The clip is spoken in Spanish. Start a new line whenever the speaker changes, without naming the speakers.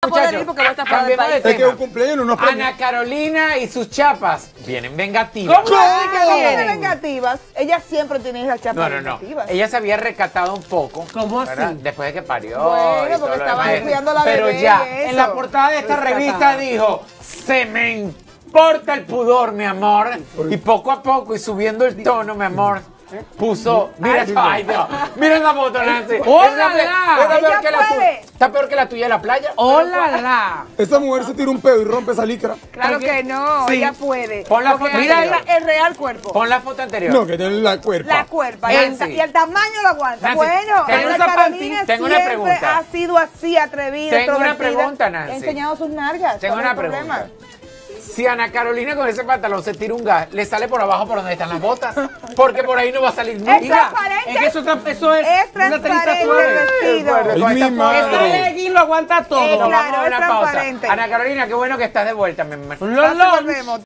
a poder ir porque voy a estar fuera del país.
Es que es un cumpleaños, no nos
Ana Carolina y sus chapas vienen vengativas.
¿Cómo es que vienen vengativas? Ella siempre tiene esas chapas vengativas.
Ella se había recatado un poco.
¿Cómo así?
Después de que parió.
Bueno, porque estaba cuidando la
Pero
bebé
ya,
y eso.
en la portada de esta revista dijo, se me importa el pudor, mi amor. Y poco a poco, y subiendo el tono, mi amor, puso, mira, ay Dios, mira la foto, Nancy. Está peor que la tuya de la playa.
¡Hola!
Esa mujer se tira un pedo y rompe esa licra.
Claro que no,
Sí.
ella puede.
Pon la foto
mira
anterior.
el real cuerpo.
Pon la foto anterior.
No, que tiene la cuerpa.
La cuerpa.
Nancy.
Y el tamaño lo aguanta.
Nancy,
Bueno,
tengo
Ana
una
Carolina
tengo una
siempre
pregunta.
ha sido así, atrevida,
Tengo una
extrovertida.
pregunta, Nancy.
Ha enseñado sus nalgas.
Tengo
¿Cuál
una
es el problema?
pregunta. Si Ana Carolina con ese pantalón se tira un gas, ¿le sale por abajo por donde están las botas? Porque por ahí no va a salir nunca.
Es transparente.
Es que eso es
Es
una telita
transparente
suave.
el vestido.
Ay, mi madre.
Ese legging lo aguanta todo.
Claro,
Vamos a
es
una pausa.
transparente.
Ana Carolina, qué bueno que estás de vuelta, mi amor.
Los
Así
lunch.
volvemos.